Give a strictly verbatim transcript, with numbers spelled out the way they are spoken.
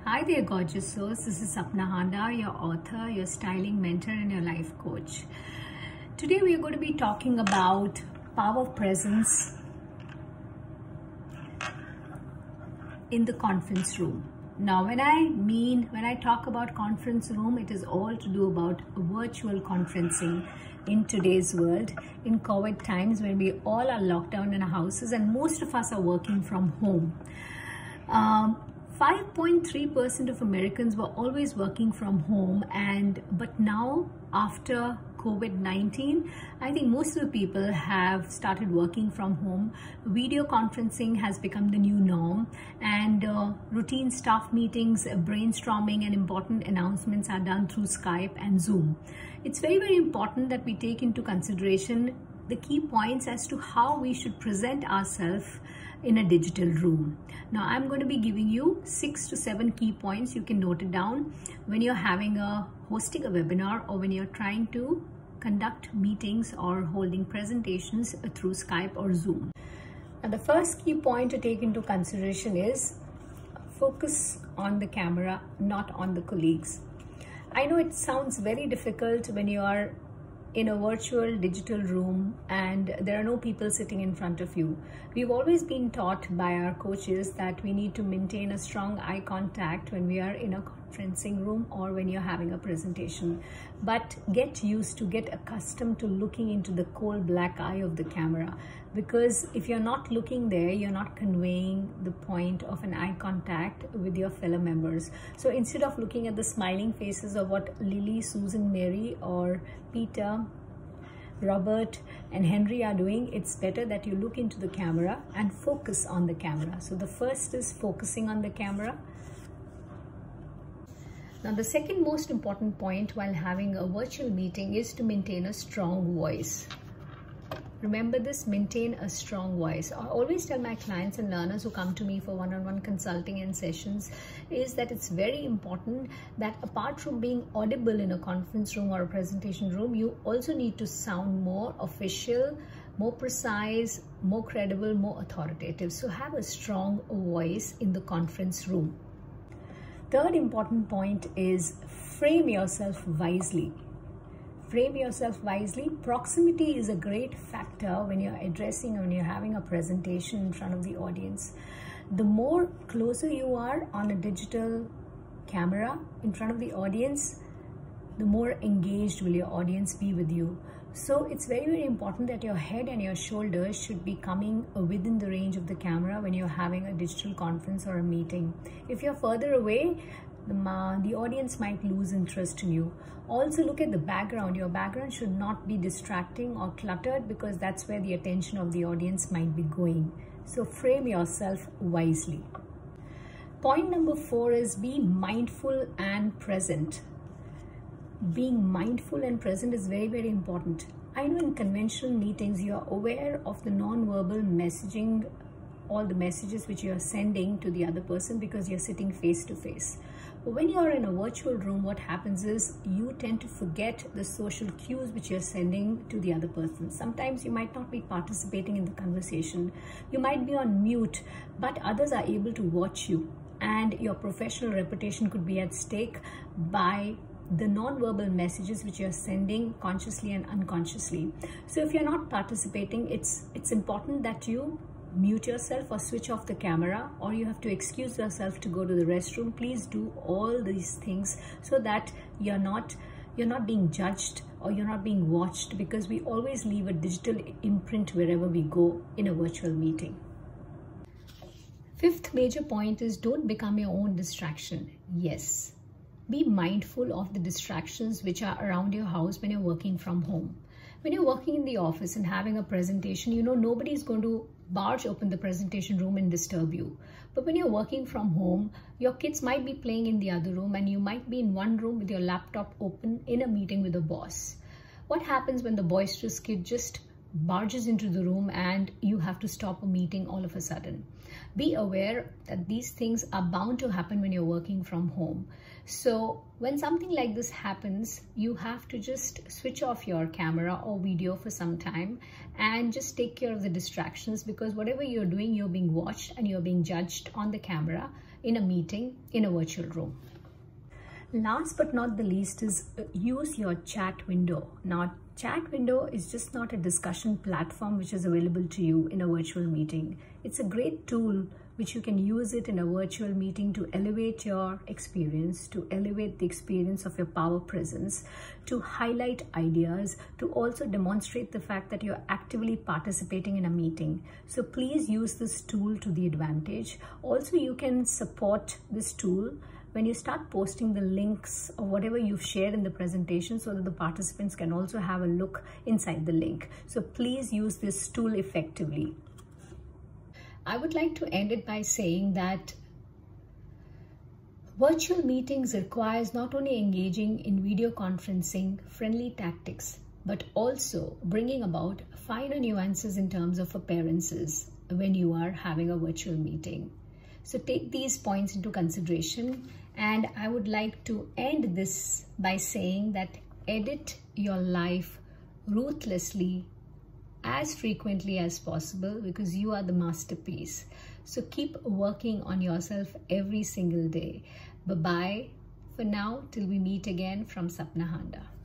Hi there, gorgeous souls. This is Sapna Handa, your author, your styling mentor, and your life coach. Today we are going to be talking about power presence in the conference room. Now, when I mean, when I talk about conference room, it is all to do about virtual conferencing in today's world, in COVID times when we all are locked down in our houses and most of us are working from home. Um, five point three percent of Americans were always working from home, and but now after COVID nineteen, I think most of the people have started working from home. Video conferencing has become the new norm, and uh, routine staff meetings, uh, brainstorming and important announcements are done through Skype and Zoom. It's very, very important that we take into consideration the key points as to how we should present ourselves in a digital room. Now, I'm going to be giving you six to seven key points. You can note it down when you're having a hosting a webinar or when you're trying to conduct meetings or holding presentations through Skype or Zoom. Now, the first key point to take into consideration is focus on the camera, not on the colleagues. I know it sounds very difficult when you are in a virtual digital room and there are no people sitting in front of you. We've always been taught by our coaches that we need to maintain a strong eye contact when we are in a conferencing room or when you're having a presentation. But get used to, get accustomed to looking into the cold black eye of the camera, because if you're not looking there, you're not conveying the point of an eye contact with your fellow members. So instead of looking at the smiling faces of what Lily, Susan, Mary, or Peter, Robert and Henry are doing, it's better that you look into the camera and focus on the camera. So the first is focusing on the camera. Now, the second most important point while having a virtual meeting is to maintain a strong voice. Remember this, maintain a strong voice. I always tell my clients and learners who come to me for one-on-one consulting and sessions is that it's very important that apart from being audible in a conference room or a presentation room, you also need to sound more official, more precise, more credible, more authoritative. So have a strong voice in the conference room. Third important point is frame yourself wisely. Frame yourself wisely. Proximity is a great factor when you're addressing or when you're having a presentation in front of the audience. The more closer you are on a digital camera in front of the audience, the more engaged will your audience be with you. So it's very, very important that your head and your shoulders should be coming within the range of the camera when you're having a digital conference or a meeting. If you're further away, the, uh, the audience might lose interest in you. Also look at the background. Your background should not be distracting or cluttered, because that's where the attention of the audience might be going. So frame yourself wisely. Point number four is be mindful and present. Being mindful and present is very, very important. I know in conventional meetings, you are aware of the non-verbal messaging, all the messages which you are sending to the other person because you're sitting face to face. But when you are in a virtual room, what happens is you tend to forget the social cues which you're sending to the other person. Sometimes you might not be participating in the conversation. You might be on mute, but others are able to watch you, and your professional reputation could be at stake by the non-verbal messages which you're sending consciously and unconsciously. So if you're not participating, it's it's important that you mute yourself or switch off the camera, or you have to excuse yourself to go to the restroom. Please do all these things so that you're not you're not being judged or you're not being watched, because we always leave a digital imprint wherever we go in a virtual meeting. Fifth major point is don't become your own distraction. Yes. Be mindful of the distractions which are around your house when you're working from home. When you're working in the office and having a presentation, you know nobody's going to barge open the presentation room and disturb you. But when you're working from home, your kids might be playing in the other room and you might be in one room with your laptop open in a meeting with a boss. What happens when the boisterous kid just barges into the room and you have to stop a meeting all of a sudden? Be aware that these things are bound to happen when you're working from home. So when something like this happens, you have to just switch off your camera or video for some time and just take care of the distractions, because whatever you're doing, you're being watched and you're being judged on the camera in a meeting in a virtual room. Last but not the least is use your chat window. Now, chat window is just not a discussion platform which is available to you in a virtual meeting. It's a great tool which you can use it in a virtual meeting to elevate your experience, to elevate the experience of your power presence, to highlight ideas, to also demonstrate the fact that you're actively participating in a meeting. So please use this tool to the advantage. Also, you can support this tool when you start posting the links or whatever you've shared in the presentation, so that the participants can also have a look inside the link. So please use this tool effectively. I would like to end it by saying that virtual meetings requires not only engaging in video conferencing friendly tactics, but also bringing about finer nuances in terms of appearances when you are having a virtual meeting. So take these points into consideration, and I would like to end this by saying that edit your life ruthlessly as frequently as possible, because you are the masterpiece. So keep working on yourself every single day. Bye-bye for now till we meet again from Sapna Handa.